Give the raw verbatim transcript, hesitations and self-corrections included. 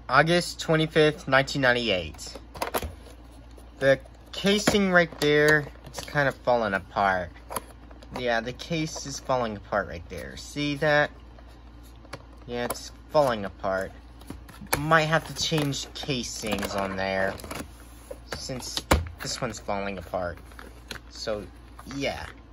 August twenty-fifth, nineteen ninety-eight. The casing right there, it's kind of falling apart. Yeah, the case is falling apart right there. See that? Yeah, it's falling apart. Might have to change casings on there, since this one's falling apart. So, yeah.